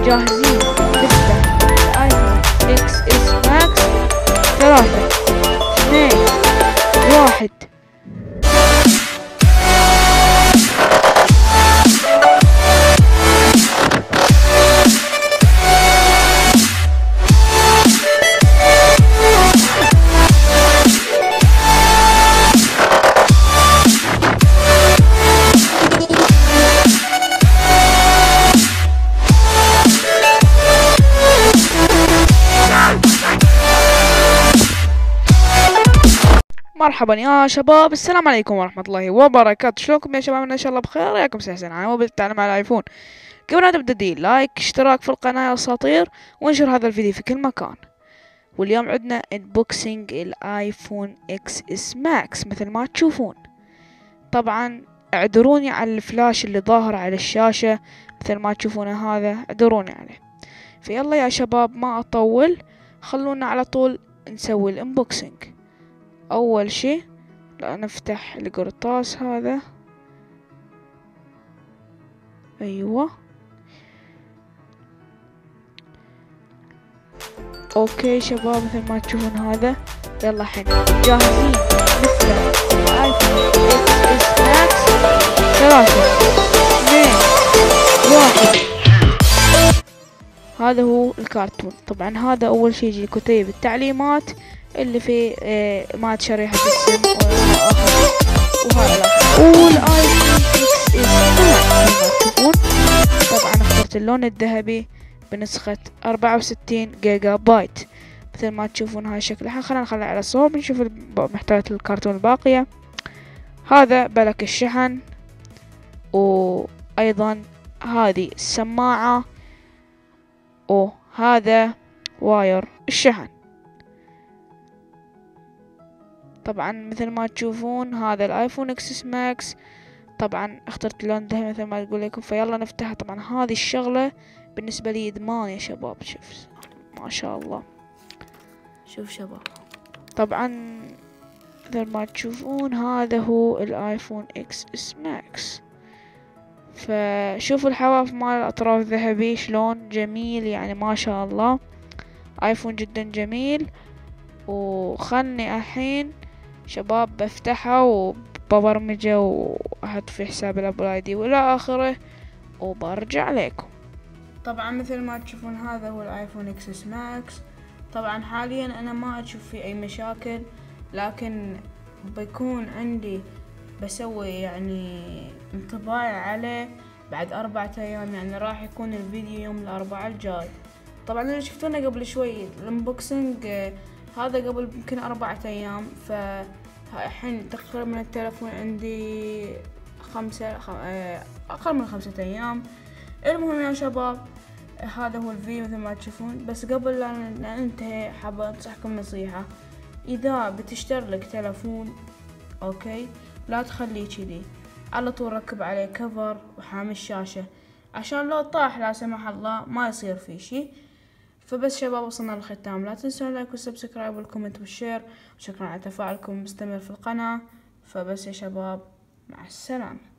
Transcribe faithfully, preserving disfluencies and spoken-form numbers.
جاهزين نفتح الايفون اكس اس ماكس. ثلاثة اثنين واحد. مرحبا يا شباب، السلام عليكم ورحمة الله وبركاته. شلونكم يا شباب؟ ان شاء الله بخير. ياكم سهسن انا وبالتعلم على الايفون. قبل لا تبدا دي لايك، اشتراك في القناة يا اساطير، وانشر هذا الفيديو في كل مكان. واليوم عندنا انبوكسينج الايفون اكس اس ماكس مثل ما تشوفون. طبعا اعذروني على الفلاش اللي ظاهر على الشاشة مثل ما تشوفون، هذا اعذروني عليه. فيلا يا شباب ما اطول، خلونا على طول نسوي الانبوكسينج. اول شي لا نفتح القرطاس هذا. ايوه اوكي شباب مثل ما تشوفون هذا. يلا حين جاهزين نفتح الايفون اكس اس ماكس. ثلاثة اثنين واحد. هذا هو الكرتون. طبعا هذا اول شي يجي كتيب التعليمات اللي في آه مع شريحة السم وهذا والايفون اكس اس ماكس تشوفون. طبعا اخترت اللون الذهبي بنسخة أربعة وستين جيجا بايت مثل ما تشوفون هاي شكلها. خلينا نخلي على صوب نشوف محتويات الكرتون الباقية. هذا بلك الشحن، وايضا هذه السماعة، وهذا واير الشحن. طبعا مثل ما تشوفون هذا الايفون اكس اس ماكس. طبعا اخترت اللون ذهبي مثل ما اقول لكم. فيلا نفتحها. طبعا هذه الشغلة بالنسبة لي ادمان يا شباب. شوف ما شاء الله، شوف شباب. طبعا مثل ما تشوفون هذا هو الايفون اكس اس ماكس. فشوفوا الحواف مال الاطراف ذهبي شلون جميل، يعني ما شاء الله ايفون جدا جميل. وخلني الحين شباب بفتحه وببرمجه واحط في حساب الابل اي دي والى اخره وبرجع لكم. طبعا مثل ما تشوفون هذا هو الايفون اكس اس ماكس. طبعا حاليا انا ما اشوف فيه اي مشاكل، لكن بيكون عندي بسوي يعني انطباع عليه بعد اربعة ايام، يعني راح يكون الفيديو يوم الاربعاء الجاي. طبعا اللي شفتونا قبل شوي الانبوكسنج هذا قبل يمكن أربعة أيام. فالحين تقريبا التلفون عندي خمسة خ... أقل من خمسة أيام. المهم يا شباب هذا هو الفيديو مثل ما تشوفون. بس قبل لا ننتهي حابة أنصحكم نصيحة: إذا بتشتري لك تلفون أوكي لا تخليه كذي، على طول ركب عليه كفر وحامي الشاشة عشان لو طاح لا سمح الله ما يصير فيه شي. فبس شباب وصلنا للختام. لا تنسوا اللايك والسبسكرايب والكومنت والشير، وشكرا على تفاعلكم المستمر في القناة. فبس يا شباب مع السلامة.